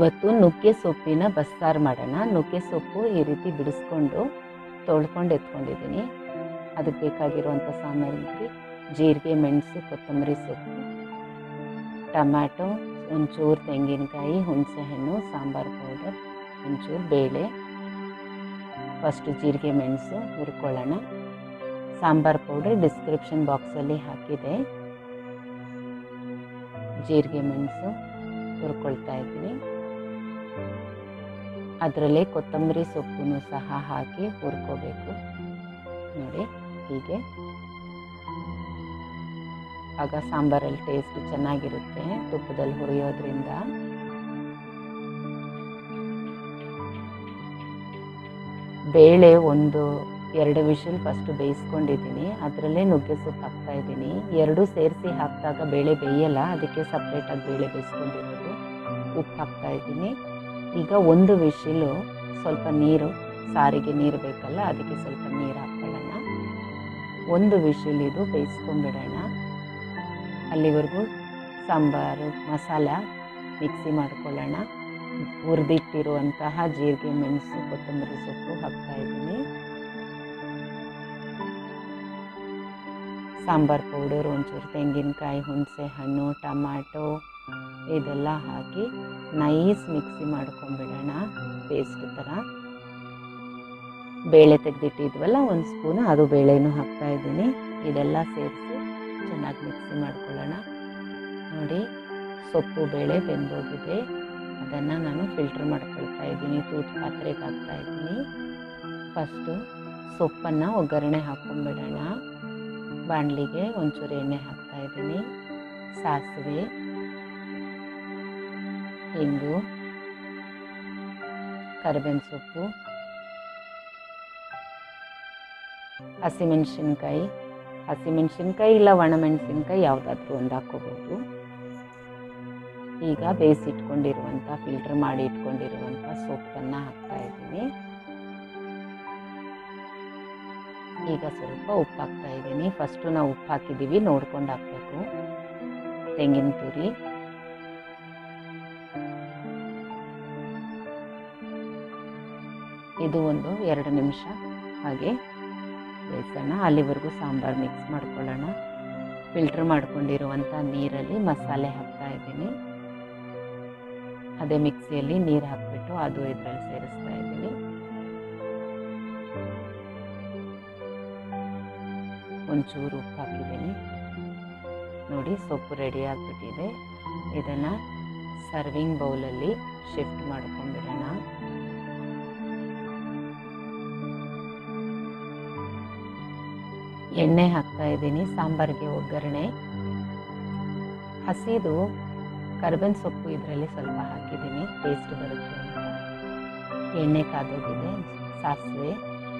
ಇವತ್ತು ನುಗ್ಗೆ ಸೊಪ್ಪಿನ ಬಸ್ಸಾರು ಮಾಡೋಣ. ನುಗ್ಗೆ ಸೊಪ್ಪು ಈ ರೀತಿ ಬಿಡಿಸ್ಕೊಂಡು ತೊಳ್ಕೊಂಡು ಎತ್ಕೊಂಡಿದ್ದೀನಿ. ಅದಕ್ಕೆ ಬೇಕಾಗಿರುವಂಥ ಸಾಮಗ್ರಿ ಜೀರಿಗೆ, ಮೆಣಸು, ಕೊತ್ತಂಬರಿ ಸೊಪ್ಪು, ಟೊಮ್ಯಾಟೊ, ಒಂಚೂರು ತೆಂಗಿನಕಾಯಿ, ಹುಣಸೆಹಣ್ಣು, ಸಾಂಬಾರ್ ಪೌಡರ್, ಒಂಚೂರು ಬೇಳೆ. ಫಸ್ಟು ಜೀರಿಗೆ ಮೆಣಸು ಹುರ್ಕೊಳ್ಳೋಣ. ಸಾಂಬಾರ್ ಪೌಡರ್ ಡಿಸ್ಕ್ರಿಪ್ಷನ್ ಬಾಕ್ಸಲ್ಲಿ ಹಾಕಿದೆ. ಜೀರಿಗೆ ಮೆಣಸು ಹುರ್ಕೊಳ್ತಾ ಇದ್ದೀನಿ. ಅದರಲ್ಲೇ ಕೊತ್ತಂಬರಿ ಸೊಪ್ಪನ್ನು ಸಹ ಹಾಕಿ ಹುರ್ಕೋಬೇಕು. ನೋಡಿ ಹೀಗೆ, ಆಗ ಸಾಂಬಾರಲ್ಲಿ ಟೇಸ್ಟ್ ಚೆನ್ನಾಗಿರುತ್ತೆ ತುಪ್ಪದಲ್ಲಿ ಹುರಿಯೋದ್ರಿಂದ. ಬೇಳೆ 1-2 ವಿಷಲ್ ಫಸ್ಟು ಬೇಯಿಸ್ಕೊಂಡಿದ್ದೀನಿ. ಅದರಲ್ಲೇ ನುಗ್ಗೆ ಸೊಪ್ಪು ಹಾಕ್ತಾ ಇದ್ದೀನಿ. ಎರಡೂ ಸೇರಿಸಿ ಹಾಕಿದಾಗ ಬೇಳೆ ಬೇಯಲ್ಲ, ಅದಕ್ಕೆ ಸಪ್ರೇಟಾಗಿ ಬೇಳೆ ಬೇಯಿಸ್ಕೊಂಡಿರೋದು. ಉಪ್ಪು ಹಾಕ್ತಾ ಇದ್ದೀನಿ. ಈಗ 1 ವಿಷಿಲು, ಸ್ವಲ್ಪ ನೀರು, ಸಾರಿಗೆ ನೀರು ಬೇಕಲ್ಲ, ಅದಕ್ಕೆ ಸ್ವಲ್ಪ ನೀರು ಹಾಕ್ಕೊಳ್ಳೋಣ. 1 ವಿಷಿಲ್ ಇದು ಬೇಯಿಸ್ಕೊಂಡ್ಬಿಡೋಣ. ಅಲ್ಲಿವರೆಗೂ ಸಾಂಬಾರು ಮಸಾಲ ಮಿಕ್ಸಿ ಮಾಡ್ಕೊಳ್ಳೋಣ. ಹುರಿದಿಟ್ಟಿರುವಂತಹ ಜೀರಿಗೆ ಮೆಣಸು, ಕೊತ್ತಂಬರಿ ಸೊಪ್ಪು ಹಾಕ್ತಾ ಇದ್ದೀನಿ. ಸಾಂಬಾರ್ ಪೌಡರ್, ಒಂಚೂರು ತೆಂಗಿನಕಾಯಿ, ಹುಣಸೆ ಹಣ್ಣು, ಟೊಮ್ಯಾಟೊ ಇದೆಲ್ಲ ಹಾಕಿ ನೈಸ್ ಮಿಕ್ಸಿ ಮಾಡ್ಕೊಂಡ್ಬಿಡೋಣ, ಪೇಸ್ಟ್ ಥರ. ಬೇಳೆ ತೆಗೆದಿಟ್ಟಿದ್ವಲ್ಲ 1 ಸ್ಪೂನು, ಅದು ಬೇಳೆನೂ ಹಾಕ್ತಾ ಇದ್ದೀನಿ. ಇದೆಲ್ಲ ಸೇರಿಸಿ ಚೆನ್ನಾಗಿ ಮಿಕ್ಸಿ ಮಾಡ್ಕೊಳ್ಳೋಣ. ನೋಡಿ ಸೊಪ್ಪು ಬೇಳೆ ಬೆಂದೋಗಿದೆ. ಅದನ್ನು ನಾನು ಫಿಲ್ಟರ್ ಮಾಡ್ಕೊಳ್ತಾ ಇದ್ದೀನಿ. ತೂತು ಪಾತ್ರೆಗೆ ಹಾಕ್ತಾ ಇದ್ದೀನಿ. ಫಸ್ಟು ಸೊಪ್ಪನ್ನು ಒಗ್ಗರಣೆ ಹಾಕ್ಕೊಂಡ್ಬಿಡೋಣ. ಬಾಣಲಿಗೆ ಒಂಚೂರು ಎಣ್ಣೆ ಹಾಕ್ತಾ ಇದ್ದೀನಿ. ಸಾಸಿವೆ, ಹಿಂಗು, ಕರಿಬೇವಿನ ಸೊಪ್ಪು, ಹಸಿಮೆಣಸಿನ್ಕಾಯಿ ಇಲ್ಲ ಒಣಮೆಣಸಿನ್ಕಾಯಿ ಯಾವುದಾದ್ರೂ ಒಂದು ಹಾಕ್ಕೋಬೋದು. ಈಗ ಬೇಯಿಸಿಟ್ಕೊಂಡಿರುವಂಥ, ಫಿಲ್ಟರ್ ಮಾಡಿ ಇಟ್ಕೊಂಡಿರುವಂಥ ಸೊಪ್ಪನ್ನು ಹಾಕ್ತಾ ಇದ್ದೀನಿ. ಈಗ ಸ್ವಲ್ಪ ಉಪ್ಪು ಹಾಕ್ತಾ ಇದ್ದೀನಿ. ಫಸ್ಟು ನಾವು ಉಪ್ಪು ಹಾಕಿದ್ದೀವಿ, ನೋಡ್ಕೊಂಡು ಹಾಕಬೇಕು. ತೆಂಗಿನ ತುರಿ, ಇದು 1-2 ನಿಮಿಷ ಹಾಗೆ ಬೇಯಿಸೋಣ. ಅಲ್ಲಿವರೆಗೂ ಸಾಂಬಾರು ಮಿಕ್ಸ್ ಮಾಡ್ಕೊಳ್ಳೋಣ. ಫಿಲ್ಟರ್ ಮಾಡ್ಕೊಂಡಿರುವಂಥ ನೀರಲ್ಲಿ ಮಸಾಲೆ ಹಾಕ್ತಾ ಇದ್ದೀನಿ. ಅದೇ ಮಿಕ್ಸಿಯಲ್ಲಿ ನೀರು ಹಾಕ್ಬಿಟ್ಟು ಅದು ಇದರಲ್ಲಿ ಸೇರಿಸ್ತಾ ಇದ್ದೀನಿ. ಒಂಚೂರು ಉಪ್ಪು ಹಾಕಿದ್ದೀನಿ. ನೋಡಿ ಸೊಪ್ಪು ರೆಡಿ ಆಗಿಬಿಟ್ಟಿದೆ. ಇದನ್ನು ಸರ್ವಿಂಗ್ ಬೌಲಲ್ಲಿ ಶಿಫ್ಟ್ ಮಾಡ್ಕೊಂಡ್ಬಿಡೋಣ. ಎಣ್ಣೆ ಹಾಕ್ತಾ ಇದ್ದೀನಿ ಸಾಂಬಾರಿಗೆ ಒಗ್ಗರಣೆ. ಹಸಿದು ಕರಿಬೇವಿನ ಸೊಪ್ಪು ಇದರಲ್ಲಿ ಸ್ವಲ್ಪ ಹಾಕಿದ್ದೀನಿ, ಟೇಸ್ಟ್ ಬರುತ್ತೆ ಅಂತ. ಎಣ್ಣೆ ಕಾದೋಗಿದೆ. ಸಾಸಿವೆ,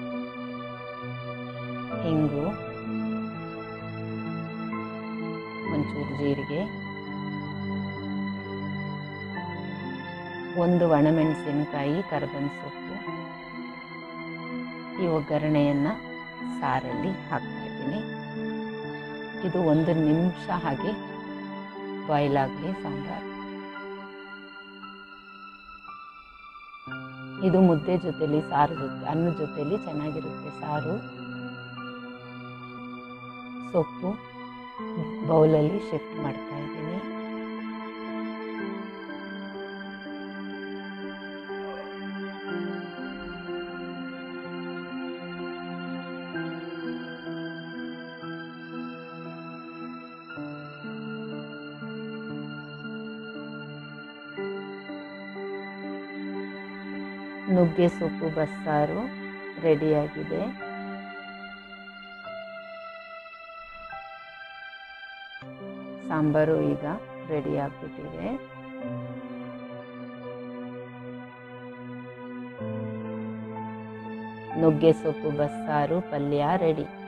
ಹಿಂಗು, ಒಂಚೂರು ಜೀರಿಗೆ, 1 ಒಣಮೆಣಸಿನಕಾಯಿ, ಕರಿಬೇವಿನ ಸೊಪ್ಪು. ಈ ಒಗ್ಗರಣೆಯನ್ನು ಸಾರಲ್ಲಿ ಹಾಕ್ತಾ ಇದ್ದೀನಿ. ಇದು 1 ನಿಮಿಷ ಹಾಗೆ ಬಾಯ್ಲ್ ಆಗಲಿ ಸಾಂಬಾರು. ಇದು ಮುದ್ದೆ ಜೊತೆಲಿ, ಸಾರು ಜೊತೆ, ಅನ್ನದ ಜೊತೆಲಿ ಚೆನ್ನಾಗಿರುತ್ತೆ ಸಾರು. ಸೊಪ್ಪು ಬೌಲಲ್ಲಿ ಶಿಫ್ಟ್ ಮಾಡ್ತಾ ಇದ್ದೀನಿ. ನುಗ್ಗೆ ಸೊಪ್ಪು ಬಸ್ಸಾರು ರೆಡಿಯಾಗಿದೆ. ಸಾಂಬಾರು ಈಗ ರೆಡಿ ಆಗಿಬಿಟ್ಟಿದೆ. ನುಗ್ಗೆ ಸೊಪ್ಪು ಬಸ್ಸಾರು ಪಲ್ಯ ರೆಡಿ.